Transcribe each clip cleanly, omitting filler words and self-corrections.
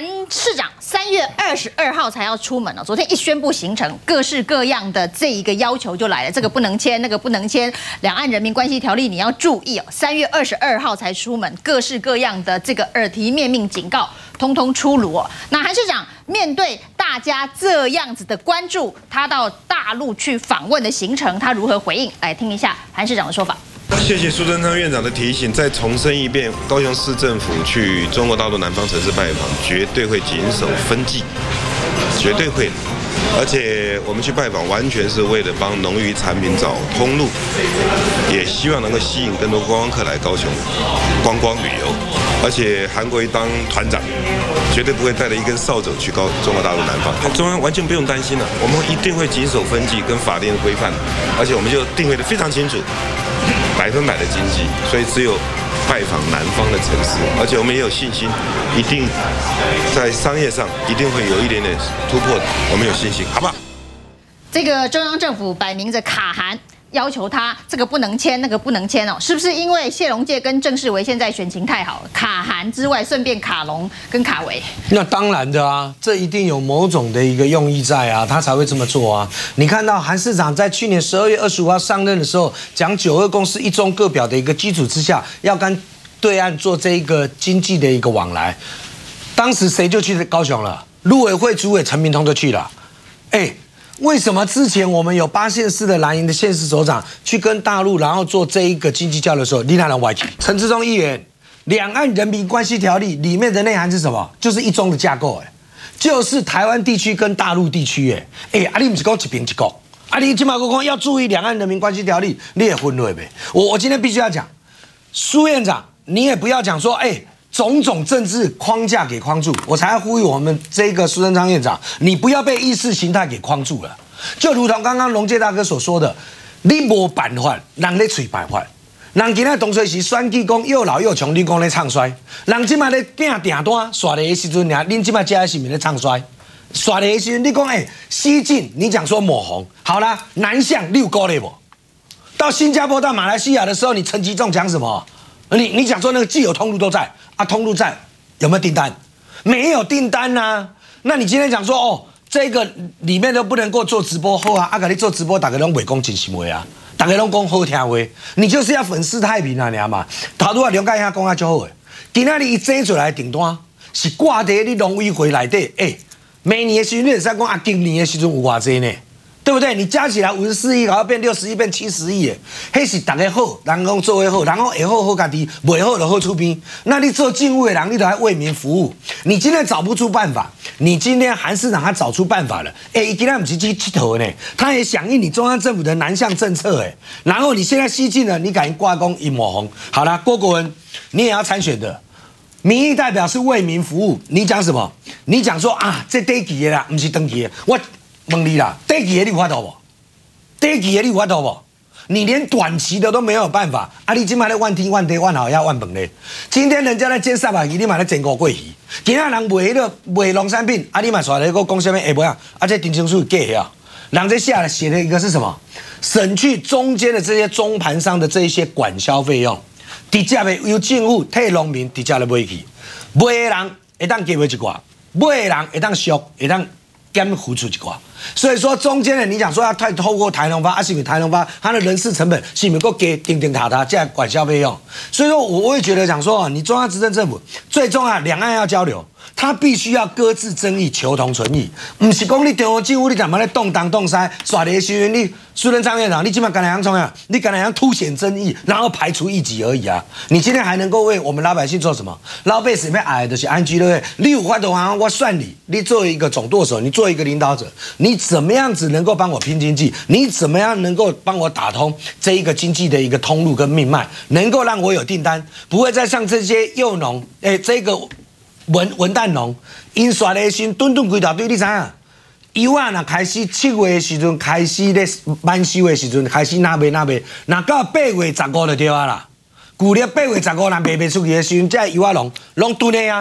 韩市长3月22号才要出门哦，昨天一宣布行程，各式各样的这一个要求就来了，这个不能签，那个不能签，两岸人民关系条例你要注意哦。3月22号才出门，各式各样的这个耳提面命警告，通通出炉哦。那韩市长面对大家这样子的关注，他到大陆去访问的行程，他如何回应？来听一下韩市长的说法。 谢谢苏贞昌院长的提醒，再重申一遍，高雄市政府去中国大陆南方城市拜访，绝对会谨守分际，绝对会。而且我们去拜访，完全是为了帮农渔产品找通路，也希望能够吸引更多观光客来高雄观光旅游。而且韩国瑜当团长，绝对不会带着一根扫帚去中国大陆南方，中央完全不用担心了，我们一定会谨守分际跟法令的规范，而且我们就定位的非常清楚。 100%的经济，所以只有拜访南方的城市，而且我们也有信心，一定在商业上一定会有一点点突破的，我们有信心，好不好？ 这个中央政府摆明着卡韩，要求他这个不能签，那个不能签哦，是不是因为谢龙介跟郑世维现在选情太好了，卡韩之外顺便卡龙跟卡维？ 那当然的啊，这一定有某种的一个用意在啊，他才会这么做啊。你看到韩市长在去年12月25号上任的时候，讲9·2共识一中各表的一个基础之下，要跟对岸做这一个经济的一个往来，当时谁就去高雄了？陆委会主委陈明通就去了，为什么之前我们有8县市的蓝营的县市首长去跟大陆，然后做这一个经济交流的时候，你哪能歪题？陈志忠议员，《两岸人民关系条例》里面的内涵是什么？就是一中的架构，就是台湾地区跟大陆地区，你不是讲一边一国，你起码讲要注意《两岸人民关系条例》，你也分类呗。我今天必须要讲，苏院长，你也不要讲说，种种政治框架给框住，我才要呼吁我们这个苏贞昌院长，你不要被意识形态给框住了。就如同刚刚龙介大哥所说的，你没办法，人咧吹办法。人今仔当初是选举讲又老又穷，你讲咧唱衰；人今仔咧拼订单耍的时阵，恁今仔家是咪咧唱衰？耍的时阵，你讲西进，你讲说抹红，好啦，南向6个月不？到新加坡、到马来西亚的时候，你陈吉仲讲什么？你讲说那个既有通路都在啊，通路在有没有订单？没有订单啊。那你今天讲说这个里面都不能够做直播好啊，给你做直播，大家拢袂讲真心话啊，大家拢讲好听话，你就是要粉饰太平啊，你嘛。头拄啊梁介兄讲啊足好诶，今仔日伊整出来订单是挂在你农委会内底，每年的时阵你会使讲啊，今年的时阵有偌济呢？对不对？你加起来54亿，然后变60亿，变70亿，迄是大家好，人讲做得好，人讲会好好家己，袂好就好出边。那你做政务的人，你都要为民服务。你今天找不出办法，你今天韩市长他找出办法了，伊今天不是去剃头呢，他也响应你中央政府的南向政策，然后你现在西进了，你敢挂钩一抹红？好了，郭国文，你也要参选的。民意代表是为民服务，你讲什么？你讲说啊，这短期的啦，不是长期的，我。问你啦，短期的你有法度不？短期的你有法度不？你连短期的都没有办法，你今嘛咧万天万地万好要万本咧。今天人家在煎300鱼，你嘛咧煎5桂鱼。今仔人卖农产品，你嘛耍咧个讲什么下尾啊？这定情书假啊！人这下来写的一个是什么？省去中间的这些中盘商的这一些管销费用，直接的由政府替农民直接来买去，买的人会当加买一寡，买的人会当俗，会当。减付出一寡，所以说中间的你讲说要透过台农发，是不是台农发它的人事成本是不是够给顶塔这样管销费用？所以说我会觉得讲说你中央执政政府最重要，两岸要交流，它必须要搁置争议，求同存异，不是讲你中央政府你干嘛咧动东动西，耍的时候你苏贞昌院长，你基本上干哪样冲啊？你干哪样凸显争议，然后排除异己而已啊！你今天还能够为我们老百姓做什么？老百姓要爱的是安居乐业，你有法的话，我算你作为一个总舵手，你作为一个领导者，你怎么样子能够帮我拼经济？你怎么样能够帮我打通这一个经济的一个通路跟命脉，能够让我有订单，不会再像这些幼农，这个文旦农，因刷的时吨规大堆，你知影？油啊，若开始7月的时阵开始咧满收的时阵开始拿卖，若到8月15就对啊啦。旧历8月15若卖出去的时阵，这油啊拢吨的啊，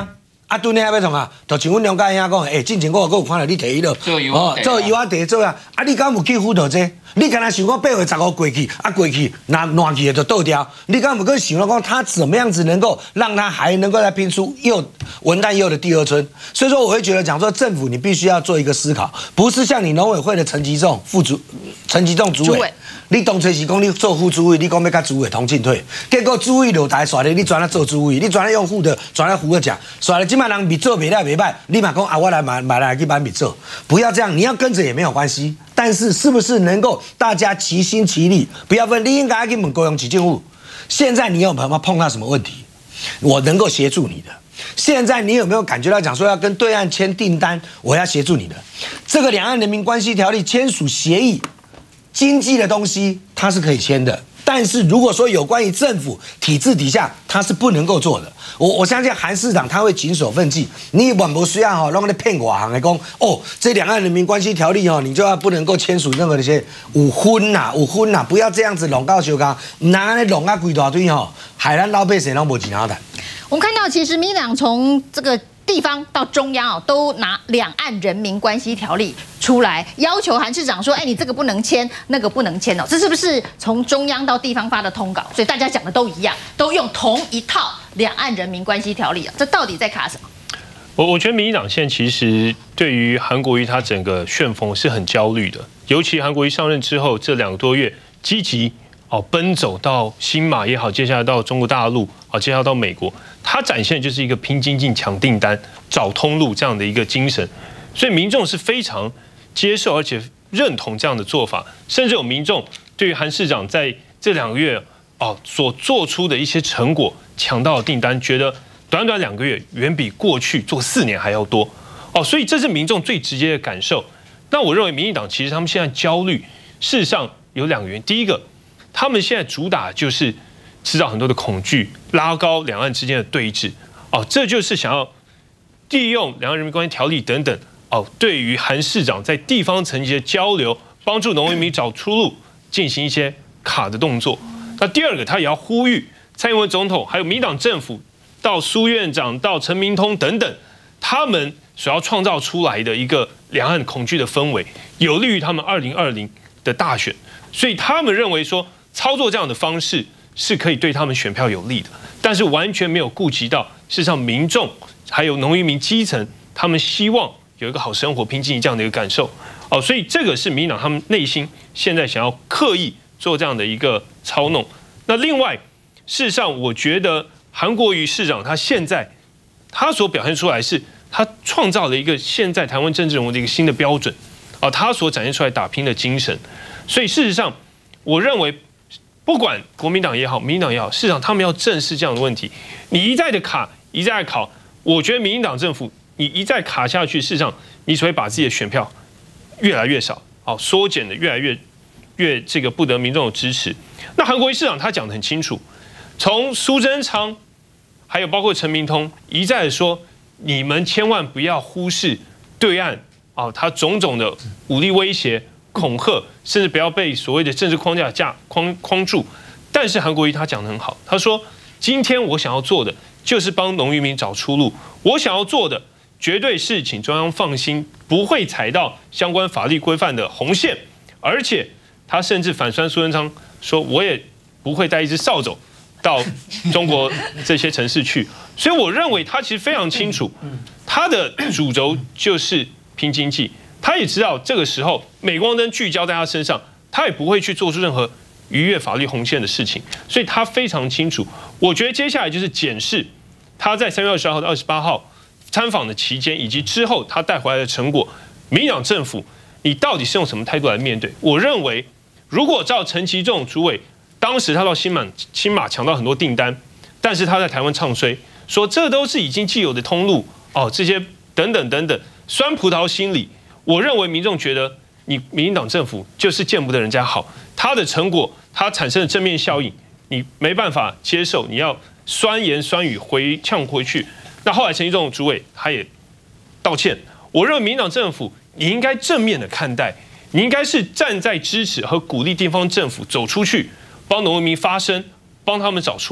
啊，对你还要创啊？就像阮梁家兄讲，进前我有看到你提了，做油啊地做啊，啊，你敢有去辅导这？你敢若想讲8月15过去，过去那烂去就倒掉，你敢有去想到讲他怎么样子能够让他还能够再拼出文旦柚的第二春？所以说，我会觉得讲说政府你必须要做一个思考，不是像你农委会的陈吉仲主委。你当初是讲你做副主委，你讲要甲主委同进退，结果主委落台刷咧，你转来做主委，你转来用副的，转来副的讲，刷咧，今摆人比做袂了袂歹，你嘛讲啊，我来买来去买比做，不要这样，你要跟着也没有关系，但是是不是能够大家齐心齐力，不要分你应该去问高雄市政府，现在你有没有碰到什么问题，我能够协助你的。现在你有没有感觉到讲说要跟对岸签订单，我要协助你的？这个两岸人民关系条例签署协议。经济的东西它是可以签的，但是如果说有关于政府体制底下，它是不能够做的。我相信韩市长他会谨守分际，你也不需要让你骗外行的讲这两岸人民关系条例你就要不能够签署任何的一些有分呐，不要这样子弄到相共，拿来弄啊规大堆海南老百姓都没钱好谈。 我们看到其实民进党从这个地方到中央都拿两岸人民关系条例出来，要求韩市长说，你这个不能签，那个不能签这是不是从中央到地方发的通稿？所以大家讲的都一样，都用同一套两岸人民关系条例这到底在卡什么？ 我觉得民进党现在其实对于韩国瑜他整个旋风是很焦虑的，尤其韩国瑜上任之后这2个多月，积极奔走到新马也好，接下来到中国大陆接下来到美国，他展现的就是一个拼经济、抢订单、找通路这样的一个精神，所以民众是非常接受而且认同这样的做法，甚至有民众对于韩市长在这2个月所做出的一些成果，抢到的订单，觉得短短2个月远比过去做4年还要多所以这是民众最直接的感受。那我认为民进党其实他们现在焦虑，事实上有2个原因，第一个，他们现在主打就是制造很多的恐惧，拉高两岸之间的对峙这就是想要利用两岸人民关系条例等等对于韩市长在地方层级的交流，帮助农民民找出路，进行一些卡的动作。那第二个，他也要呼吁蔡英文总统还有民党政府到苏院长到陈明通等等，他们所要创造出来的一个两岸恐惧的氛围，有利于他们2020的大选。所以他们认为说，操作这样的方式是可以对他们选票有利的，但是完全没有顾及到事实上民众还有农渔民基层，他们希望有一个好生活、拼经济这样的一个感受所以这个是民进党他们内心现在想要刻意做这样的一个操弄。那另外，事实上我觉得韩国瑜市长他现在他所表现出来是，他创造了一个现在台湾政治人物的一个新的标准他所展现出来打拼的精神。所以事实上，我认为不管国民党也好，民进党也好，事实上他们要正视这样的问题。你一再的卡，一再的考，我觉得民进党政府你一再卡下去，事实上你只会把自己的选票越来越少，缩减的越来越这个不得民众的支持。那韩国瑜市长他讲得很清楚，从苏贞昌还有包括陈明通一再的说，你们千万不要忽视对岸他种种的武力威胁、恐吓，甚至不要被所谓的政治框架框住。但是韩国瑜他讲得很好，他说今天我想要做的就是帮农渔民找出路，我想要做的绝对是请中央放心，不会踩到相关法律规范的红线，而且他甚至反酸苏贞昌说，我也不会带一只扫帚到中国这些城市去。所以我认为他其实非常清楚，他的主轴就是拼经济，他也知道这个时候镁光灯聚焦在他身上，他也不会去做出任何逾越法律红线的事情，所以他非常清楚。我觉得接下来就是检视他在3月22号到28号参访的期间，以及之后他带回来的成果，民进党政府你到底是用什么态度来面对？我认为，如果照陈其仲主委当时他到新马抢到很多订单，但是他在台湾唱衰，说这都是已经既有的通路这些等等酸葡萄心理，我认为民众觉得你民进党政府就是见不得人家好，他的成果他产生的正面效应，你没办法接受，你要酸言酸语呛回去。那后来陈其仲主委他也道歉，我认为民进党政府你应该正面的看待，你应该是站在支持和鼓励地方政府走出去，帮农民发声，帮他们找出路。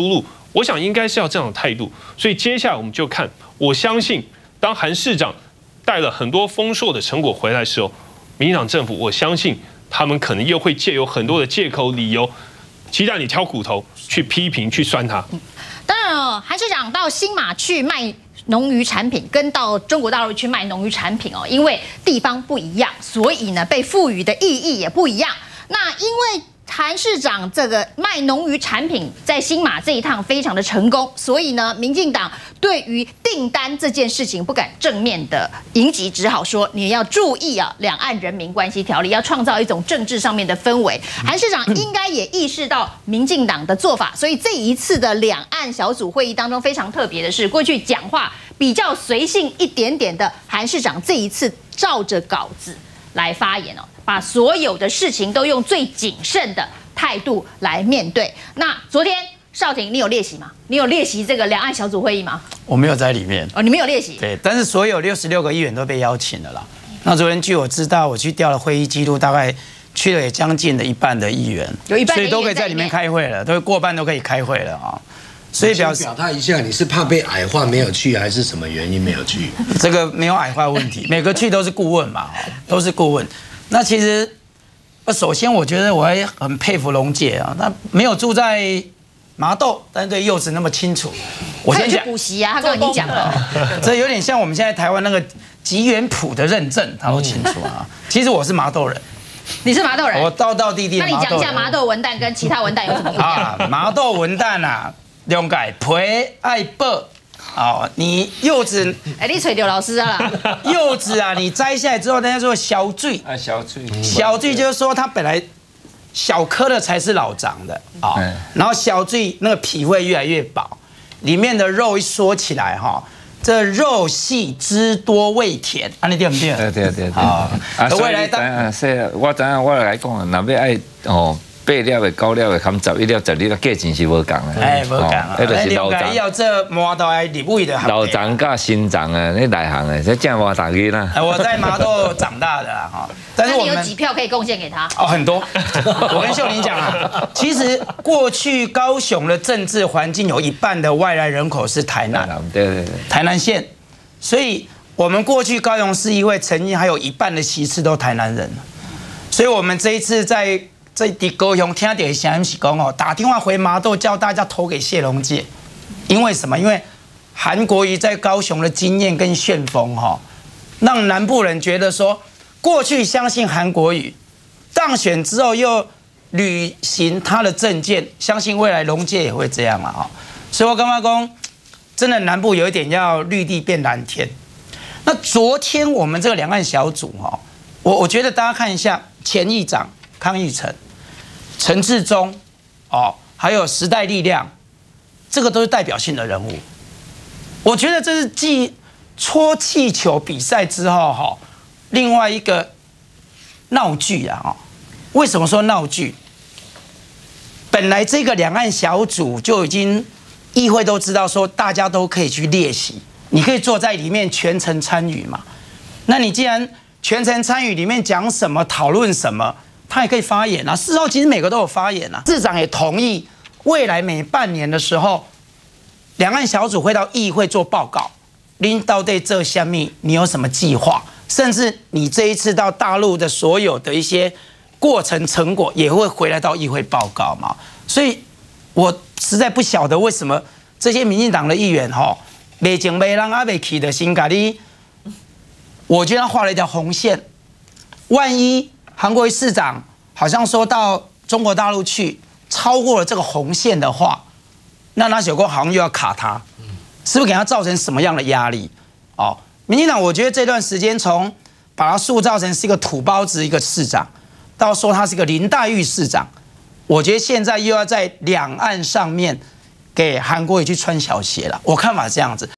我想应该是要这样的态度。所以接下来我们就看，我相信当韩市长带了很多丰硕的成果回来的时候，民进党政府我相信他们可能又会借由很多的借口理由，鸡蛋里挑骨头去批评去酸他。 当然了，韩市长到新马去卖农渔产品，跟到中国大陆去卖农渔产品哦，因为地方不一样，所以呢被赋予的意义也不一样。那因为韩市长这个卖农渔产品在新马这一趟非常的成功，所以呢，民进党对于订单这件事情不敢正面的迎击，只好说你要注意啊，两岸人民关系条例要创造一种政治上面的氛围。韩市长应该也意识到民进党的做法，所以这一次的两岸小组会议当中非常特别的是，过去讲话比较随性一点点的韩市长，这一次照着稿子来发言哦。把所有的事情都用最谨慎的态度来面对。那昨天少廷，你有列席吗？你有列席这个两岸小组会议吗？ 我没有在里面。 哦，你没有列席。 对，但是所有66个议员都被邀请了啦。那昨天据我知道，我去调了会议记录，大概去了也将近的一半的议员， 有一半的议员所以都可以在里面开会了，都过半都可以开会了啊。所以表态一下，你是怕被矮化没有去，还是什么原因没有去？ 这个没有矮化问题，每个去都是顾问嘛，都是顾问。那其实，首先我觉得我还很佩服龙姐啊，她没有住在麻豆，但是对柚子那么清楚。我先讲补习啊，他刚刚已经讲了， 这有点像我们现在台湾那个吉原谱的认证，他都清楚啊。其实我是麻豆人， 你是麻豆人， 我道道地地的麻豆人。 那你讲一下麻豆文旦跟其他文旦有什么不一样？ 啊，麻豆文旦啊，两解皮爱薄。哦，你柚子， 哎，你吹掉老师啊啦！ 柚子啊，你摘下来之后，人家说小穗啊，小穗， 小穗就是说它本来小颗的才是老长的啊，然后小穗那个皮会越来越薄，里面的肉一缩起来哈，这肉细汁多味甜，安尼对不对？ 对啊， 未来我知影，我来讲，若要爱哦。8粒的、9粒的、含11粒、10粒的价钱是无共的。 哎，无共啊！ 迄就是老长。要这麻豆的入味的。 老长甲新长啊，那内行的，这正无大吉啦。 我在麻豆长大的啦哈，但是我们有几票可以贡献给他？ 哦，很多。我跟秀玲讲啊，其实过去高雄的政治环境有一半的外来人口是台南， 对， 台南县，所以我们过去高雄市议会曾经还有一半的席次都台南人，所以我们这一次在高雄听到的声音是讲哦，打电话回麻豆叫大家投给谢龙介，因为什么？因为韩国瑜在高雄的经验跟旋风哈，让南部人觉得说，过去相信韩国瑜，当选之后又履行他的政见，相信未来龙介也会这样了哈。所以我刚刚讲，真的南部有一点要绿地变蓝天。那昨天我们这个两岸小组哈，我觉得大家看一下前议长康裕成。陈志忠，哦，还有时代力量，这个都是代表性的人物。我觉得这是继戳气球比赛之后，哈，另外一个闹剧啊，哦，为什么说闹剧？本来这个两岸小组就已经议会都知道说，大家都可以去列席，你可以坐在里面全程参与嘛。那你既然全程参与，里面讲什么、讨论什么？他也可以发言啊，事实上其实每个都有发言啊。市长也同意，未来每半年的时候，两岸小组会到议会做报告，您到底这下面你有什么计划？甚至你这一次到大陆的所有的一些过程成果，也会回来到议会报告嘛。所以，我实在不晓得为什么这些民进党的议员没情没让阿北起的心咖喱，我觉得他画了一条红线，万一。韩国瑜市长好像说到中国大陆去，超过了这个红线的话，那小公好像又要卡他，是不是给他造成什么样的压力？哦，民进党我觉得这段时间从把他塑造成是一个土包子一个市长，到说他是一个林黛玉市长，我觉得现在又要在两岸上面给韩国瑜去穿小鞋了。我看法是这样子。